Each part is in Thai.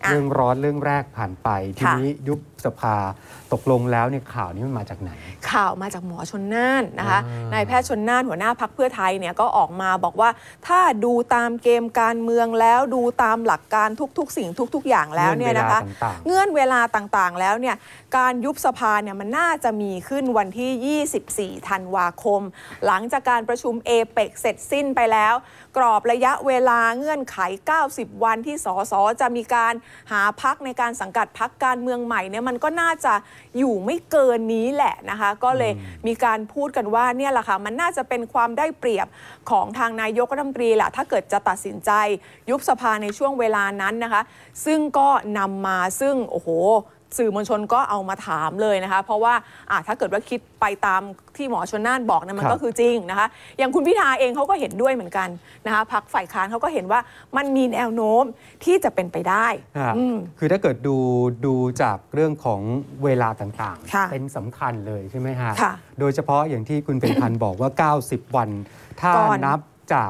เรื่องร้อนเรื่องแรกผ่านไปทีนี้ยุบสภาตกลงแล้วเนี่ยข่าวนี้มันมาจากไหนข่าวมาจากหมอชลน่านนะคะนายแพทย์ชลน่านหัวหน้าพรรคเพื่อไทยเนี่ยก็ออกมาบอกว่าถ้าดูตามเกมการเมืองแล้วดูตามหลักการทุกสิ่งทุกอย่างแล้วเนี่ยนะคะเงื่อนเวลาต่างๆแล้วเนี่ยการยุบสภาเนี่ยมันน่าจะมีขึ้นวันที่24ธันวาคมหลังจากการประชุมเอเปกเสร็จสิ้นไปแล้วกรอบระยะเวลาเงื่อนไข90วันที่สสจะมีการหาพรรคในการสังกัดพรรคการเมืองใหม่เนี่ยมันก็น่าจะอยู่ไม่เกินนี้แหละนะคะก็เลยมีการพูดกันว่าเนี่ยแหละค่ะมันน่าจะเป็นความได้เปรียบของทางนายกรัฐมนตรีแหละถ้าเกิดจะตัดสินใจยุบสภาในช่วงเวลานั้นนะคะซึ่งก็นำมาซึ่งโอ้โหสื่อมวลชนก็เอามาถามเลยนะคะเพราะว่าถ้าเกิดว่าคิดไปตามที่หมอชลน่านบอกนะมันก็คือจริงนะคะอย่างคุณพิธาเองเขาก็เห็นด้วยเหมือนกันนะคะพรรคฝ่ายค้านเขาก็เห็นว่ามันมีแนวโน้มที่จะเป็นไปได้คือถ้าเกิดดูจากเรื่องของเวลาต่างๆเป็นสำคัญเลยใช่ไหมฮะโดยเฉพาะอย่างที่คุณเป็นพันบอกว่า90วันถ้านับจาก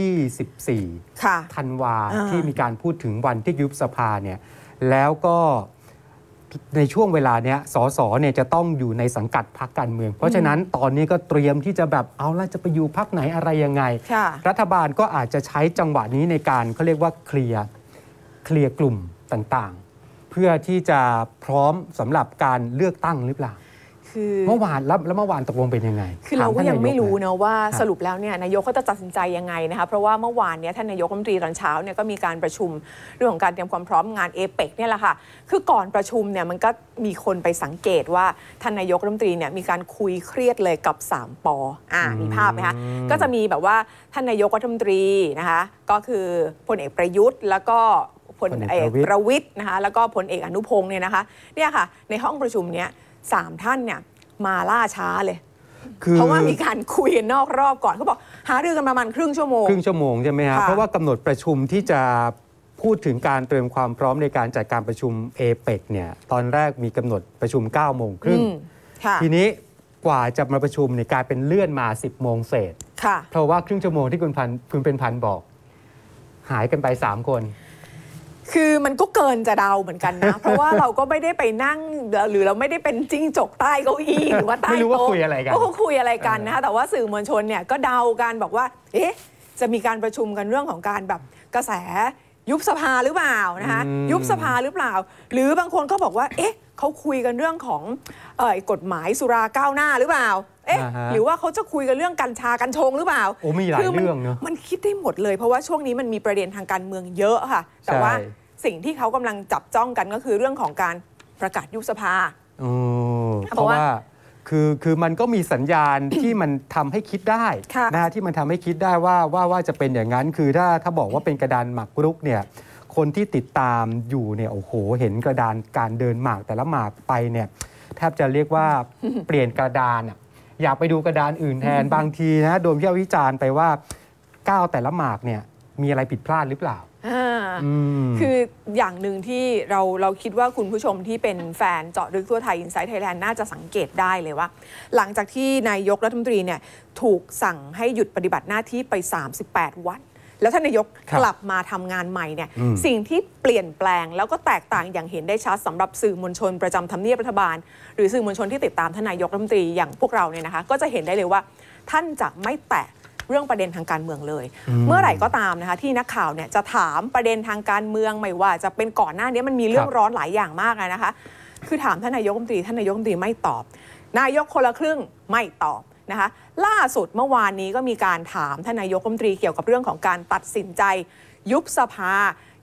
24ธันวาที่มีการพูดถึงวันที่ยุบสภาเนี่ยแล้วก็ในช่วงเวลาเนี้ยสสเนี่ยจะต้องอยู่ในสังกัดพรรคการเมืองเพราะฉะนั้นตอนนี้ก็เตรียมที่จะแบบเอาละจะไปอยู่พรรคไหนอะไรยังไงรัฐบาลก็อาจจะใช้จังหวะนี้ในการเขาเรียกว่าเคลียร์กลุ่มต่างๆเพื่อที่จะพร้อมสำหรับการเลือกตั้งหรือเปล่าเมื่อวานแล้วเมื่อวานตกลงเป็นยังไงคือเราก็ยังไม่รู้นะว่าสรุปแล้วเนี่ยนายกเขาจะตัดสินใจยังไงนะคะเพราะว่าเมื่อวานเนี่ยท่านนายกรัฐมนตรีตอนเช้าเนี่ยก็มีการประชุมเรื่องของการเตรียมความพร้อมงานเอเปกเนี่ยแหละค่ะคือก่อนประชุมเนี่ยมันก็มีคนไปสังเกตว่าท่านนายกรัฐมนตรีเนี่ยมีการคุยเครียดเลยกับ3 ป.มีภาพไหมคะก็จะมีแบบว่าท่านนายกรัฐมนตรีนะคะก็คือพลเอกประยุทธ์แล้วก็พลเอกประวิตรนะคะแล้วก็พลเอกอนุพงศ์เนี่ยนะคะเนี่ยค่ะในห้องประชุมเนี่ย3 ท่านเนี่ยมาล่าช้าเลยเพราะว่ามีการคุยกันนอกรอบก่อนเขาบอกหารือกันประมาณครึ่งชั่วโมงใช่ไหมครับเพราะว่ากำหนดประชุมที่จะพูดถึงการเตรียมความพร้อมในการจัดการประชุมเอเปกเนี่ยตอนแรกมีกำหนดประชุม9:30ทีนี้กว่าจะมาประชุมเนี่ยกลายเป็นเลื่อนมา10 โมงเศษเพราะว่าครึ่งชั่วโมงที่คุณเป็นพันบอกหายกันไป3 คนคือมันก็เกินจะเดาเหมือนกันนะ เพราะว่าเราก็ไม่ได้ไปนั่งหรือเราไม่ได้เป็นจิ้งจกใต้เก้าอี้หรือว่าใต้โต๊ะไม่รู้ว่าคุยอะไรกันก็คุยอะไรกันนะคะแต่ว่าสื่อมวลชนเนี่ยก็เดากันบอกว่าจะมีการประชุมกันเรื่องของการแบบกระแสยุบสภาหรือเปล่านะคะยุบสภาหรือเปล่าหรือบางคนก็บอกว่าเขาคุยกันเรื่องของกฎหมายสุราก้าวหน้าหรือเปล่าหรือว่าเขาจะคุยกันเรื่องกัญชากัญชงหรือเปล่ามีหลายเรื่องเนอะมันคิดได้หมดเลยเพราะว่าช่วงนี้มันมีประเด็นทางการเมืองเยอะค่ะแต่ว่าสิ่งที่เขากำลังจับจ้องกันก็คือเรื่องของการประกาศยุบสภาเพราะว่าคือมันก็มีสัญญาณ ที่มันทำให้คิดได้นะที่มันทำให้คิดได้ว่าจะเป็นอย่างนั้นคือถ้าบอกว่าเป็นกระดานหมากรุกเนี่ยคนที่ติดตามอยู่เนี่ยโอ้โหเห็นกระดานการเดินหมากแต่ละหมากไปเนี่ยแทบจะเรียกว่า เปลี่ยนกระดานอยากไปดูกระดานอื่นแทนบางทีนะโดนวิจารณ์ไปว่าก้าวแต่ละหมากเนี่ยมีอะไรผิดพลาดหรือเปล่าคืออย่างหนึ่งที่เราคิดว่าคุณผู้ชมที่เป็นแฟนเจาะลึกทั่วไทย Inside Thailand น่าจะสังเกตได้เลยว่าหลังจากที่นายกรัฐมนตรีเนี่ยถูกสั่งให้หยุดปฏิบัติหน้าที่ไป38 วันแล้วท่านนายกกลับมาทำงานใหม่เนี่ยสิ่งที่เปลี่ยนแปลงแล้วก็แตกต่างอย่างเห็นได้ชัดสำหรับสื่อมวลชนประจำทำเนียบรัฐบาลหรือสื่อมวลชนที่ติดตามท่านนายกรัฐมนตรีอย่างพวกเราเนี่ยนะคะก็จะเห็นได้เลยว่าท่านจะไม่แตะเรื่องประเด็นทางการเมืองเลยเมื่อไหร่ก็ตามนะคะที่นักข่าวเนี่ยจะถามประเด็นทางการเมืองไม่ว่าจะเป็นก่อนหน้านี้มันมีเรื่องร้อนหลายอย่างมากนะคะคือถามท่านนายกรัฐมนตรีท่านนายกรัฐมนตรีไม่ตอบนายกคนละครึ่งไม่ตอบนะคะล่าสุดเมื่อวานนี้ก็มีการถามท่านนายกรัฐมนตรีเกี่ยวกับเรื่องของการตัดสินใจยุบสภา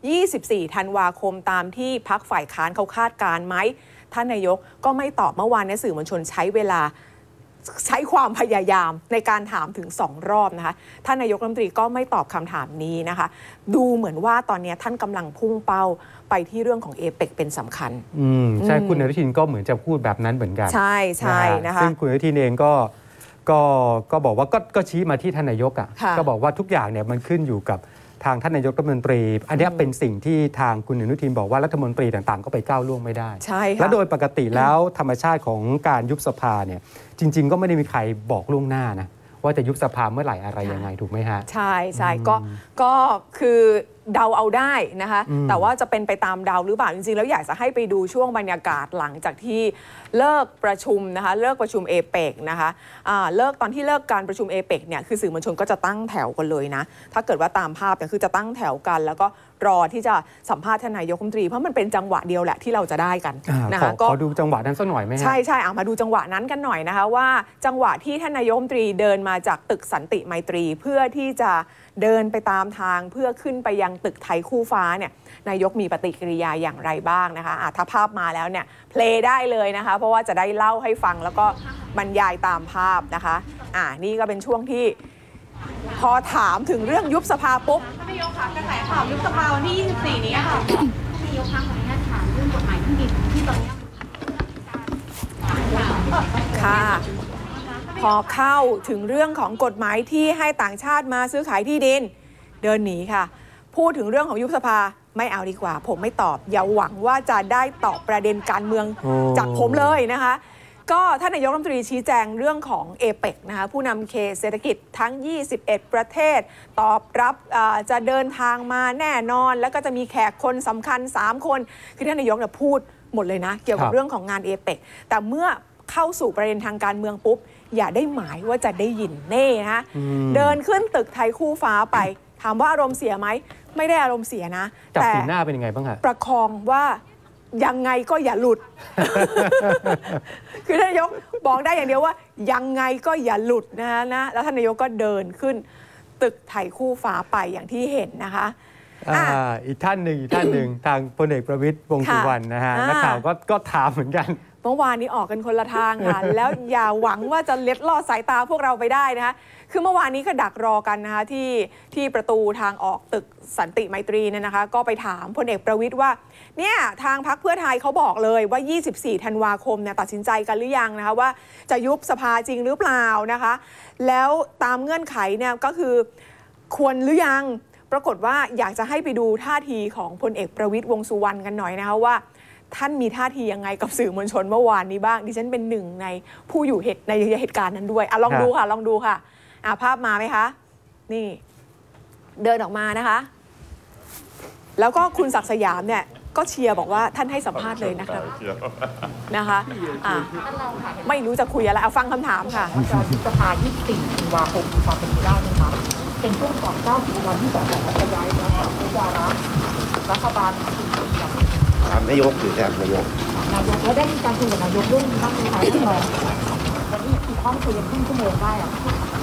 24 ธันวาคมตามที่พรรคฝ่ายค้านเขาคาดการไหมท่านนายกก็ไม่ตอบเมื่อวานนี้สื่อมวลชนใช้เวลาใช้ความพยายามในการถามถึง2 รอบนะคะท่านนายกรัฐมนตรีก็ไม่ตอบคำถามนี้นะคะดูเหมือนว่าตอนนี้ท่านกำลังพุ่งเป้าไปที่เรื่องของเอเปกเป็นสำคัญใช่คุณอนุทินก็เหมือนจะพูดแบบนั้นเหมือนกันใช่นะคะซึ่งคุณอนุทินเองก็บอกว่าก็ชี้มาที่ท่านนายกก็บอกว่าทุกอย่างเนี่ยมันขึ้นอยู่กับทางท่านนายกรัฐมนตรีอันนี้เป็นสิ่งที่ทางคุณอนุทินบอกว่ารัฐมนตรีต่างๆก็ไปก้าวล่วงไม่ได้ใช่และโดยปกติแล้วธรรมชาติของการยุบสภาเนี่ยจริงๆก็ไม่ได้มีใครบอกล่วงหน้านะว่าจะยุบสภาเมื่อไหร่อะไรยังไงถูกไหมฮะใช่ก็คือเดาเอาได้นะคะแต่ว่าจะเป็นไปตามเดาหรือเปล่าจริงๆแล้วอยากจะให้ไปดูช่วงบรรยากาศหลังจากที่เลิกประชุมนะคะเลิกประชุมเอเปกนะคะตอนที่เลิกการประชุมเอเปกเนี่ยคือสื่อมวลชนก็จะตั้งแถวกันเลยนะถ้าเกิดว่าตามภาพเนี่ยคือจะตั้งแถวกันแล้วก็รอที่จะสัมภาษณ์ท่านนายกรัฐมนตรีเพราะมันเป็นจังหวะเดียวแหละที่เราจะได้กันนะคะขอดูจังหวะนั้นสักหน่อยไหมใช่มาดูจังหวะนั้นกันหน่อยนะคะว่าจังหวะที่ท่านนายกรัฐมนตรีเดินมาจากตึกสันติไมตรีเพื่อที่จะเดินไปตามทางเพื่อขึ้นไปยังตึกไทยคู่ฟ้าเนี่ยนายกมีปฏิกิริยาอย่างไรบ้างนะคะถ้าภาพมาแล้วเนี่ยเพลย์ได้เลยนะคะเพราะว่าจะได้เล่าให้ฟังแล้วก็บรรยายตามภาพนะคะนี่ก็เป็นช่วงที่พอถามถึงเรื่องยุบสภาปุ๊บท่านนายกคะกระแสข่าวยุบสภาวันที่24นี้ค่ะท่านนายกคะขออนุญาตถามเรื่องกฎหมายที่ดินที่ตอนนี้ค่ะพอเข้าถึงเรื่องของกฎหมายที่ให้ต่างชาติมาซื้อขายที่ดินเดินหนีค่ะพูดถึงเรื่องของยุบสภาไม่เอาดีกว่าผมไม่ตอบอย่าหวังว่าจะได้ตอบประเด็นการเมืองจากผมเลยนะคะก็ท่านนายกรัฐมนตรีชี้แจงเรื่องของเอเปกนะคะผู้นำเขตเศรษฐกิจทั้ง21ประเทศตอบรับจะเดินทางมาแน่นอนแล้วก็จะมีแขกคนสำคัญ3คนคือท่านนายกพูดหมดเลยนะเกี่ยวกับเรื่องของงานเอเปกแต่เมื่อเข้าสู่ประเด็นทางการเมืองปุ๊บอย่าได้หมายว่าจะได้ยินเน่นะเดินขึ้นตึกไทยคู่ฟ้าไปถามว่าอารมณ์เสียไหมไม่ได้อารมณ์เสียนะแต่สีหน้าเป็นยังไงบ้างคะประคองว่ายังไงก็อย่าหลุด คือท่านนายกบอกได้อย่างเดียวว่ายังไงก็อย่าหลุดนะแล้วท่านนายกก็เดินขึ้นตึกไทยคู่ฟ้าไปอย่างที่เห็นนะคะอีกท่านหนึ่งทางพลเอกประวิตรวงษ์สุวรรณนะฮะนักข่าวก็ถามเหมือนกันเมื่อวานนี้ออกกันคนละทางค่ะ แล้วอย่าหวังว่าจะเล็ดลอดสายตาพวกเราไปได้นะคะคือเมื่อวานนี้ก็ดักรอกันนะคะที่ประตูทางออกตึกสันติไมตรีเนี่ยนะคะก็ไปถามพลเอกประวิตรว่าเนี่ยทางพรรคเพื่อไทยเขาบอกเลยว่า24ธันวาคมเนี่ยตัดสินใจกันหรือยังนะคะว่าจะยุบสภาจริงหรือเปล่านะคะแล้วตามเงื่อนไขเนี่ยก็คือควรหรือยังปรากฏว่าอยากจะให้ไปดูท่าทีของพลเอกประวิตรวงษ์สุวรรณกันหน่อยนะคะว่าท่านมีท่าทียังไงกับสื่อมวลชนเมื่อวานนี้บ้างดิฉันเป็นหนึ่งในผู้อยู่ในเหตุการณ์นั้นด้วยลองดูค่ะภาพมาไหมคะนี่เดินออกมานะคะแล้วก็คุณศักดิ์สยามเนี่ยก็เชียร์บอกว่าท่านให้สัมภาษณ์เลยนะคะไม่รู้จะคุยอะไรเอาฟังคำถามค่ะจะยุบสภา24ธันวาคมมีความเป็นไปได้ไหมคะเป็นช่วงก่อน90วันที่ส.จะย้ายนะครับวาระรัฐบาลถามนายกหรือแทนนายกแล้วได้มีการคุยกับนายกเรื่องนี้บ้างไหมคะที่เราวันนี้คือห้องคุยกันครึ่งชั่วโมงได้อะ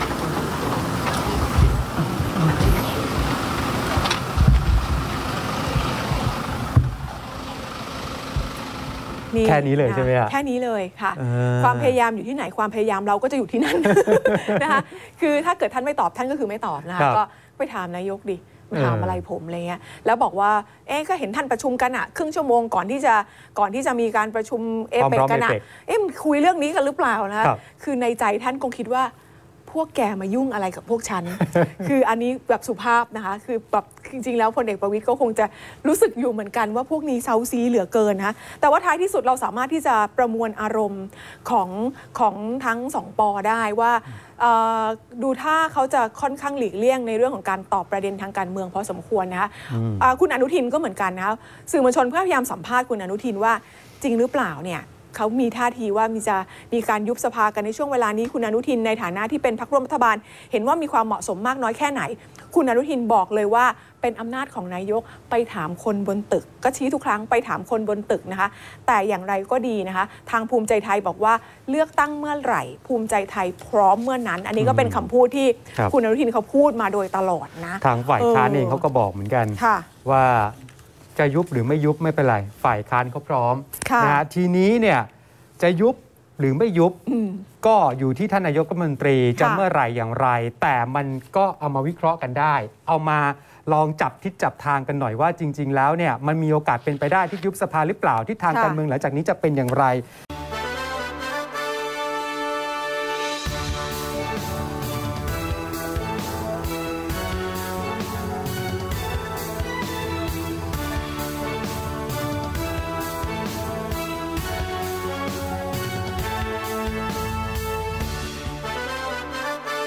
แค่นี้เลยใช่ไหมคะแค่นี้เลยค่ะความพยายามอยู่ที่ไหนความพยายามเราก็จะอยู่ที่นั่นนะคะคือถ้าเกิดท่านไม่ตอบท่านก็คือไม่ตอบนะคะก็ไปถามนายกดิถามอะไรผมอะไรเงี้ยแล้วบอกว่าก็เห็นท่านประชุมกันครึ่งชั่วโมงก่อนที่จะมีการประชุมเอเปกกันคุยเรื่องนี้กันหรือเปล่านะคือในใจท่านคงคิดว่าพวกแกมายุ่งอะไรกับพวกฉัน คืออันนี้แบบสุภาพนะคะคือแบบจริงๆแล้วพลเอกประวิตรก็คงจะรู้สึกอยู่เหมือนกันว่าพวกนี้เซาซีเหลือเกินนะแต่ว่าท้ายที่สุดเราสามารถที่จะประมวลอารมณ์ของทั้งสองปอได้ว่าดูท่าเขาจะค่อนข้างหลีกเลี่ยงในเรื่องของการตอบประเด็นทางการเมืองพอสมควรนะคะคุณอนุทินก็เหมือนกันนะคะสื่อมวลชนพยายามสัมภาษณ์คุณอนุทินว่าจริงหรือเปล่าเนี่ยเขามีท่าทีว่ามีการยุบสภากันในช่วงเวลานี้คุณอนุทินในฐานะที่เป็นพรรคร่วมรัฐบาลเห็นว่ามีความเหมาะสมมากน้อยแค่ไหนคุณอนุทินบอกเลยว่าเป็นอำนาจของนายกไปถามคนบนตึกก็ชี้ทุกครั้งไปถามคนบนตึกนะคะแต่อย่างไรก็ดีนะคะทางภูมิใจไทยบอกว่าเลือกตั้งเมื่อไหร่ภูมิใจไทยพร้อมเมื่อนั้นอันนี้ก็เป็นคำพูดที่คุณอนุทินเขาพูดมาโดยตลอดนะทางฝ่ายค้านเองเขาก็บอกเหมือนกันว่าจะยุบหรือไม่ยุบไม่เป็นไรฝ่ายค้านเขาพร้อมนะทีนี้เนี่ยจะยุบหรือไม่ยุบก็อยู่ที่ท่านนายกรัฐมนตรีจะเมื่อไหร่อย่างไรแต่มันก็เอามาวิเคราะห์กันได้เอามาลองจับทิศจับทางกันหน่อยว่าจริงๆแล้วเนี่ยมันมีโอกาสเป็นไปได้ที่ยุบสภาหรือเปล่าที่ทางการเมืองหลังจากนี้จะเป็นอย่างไร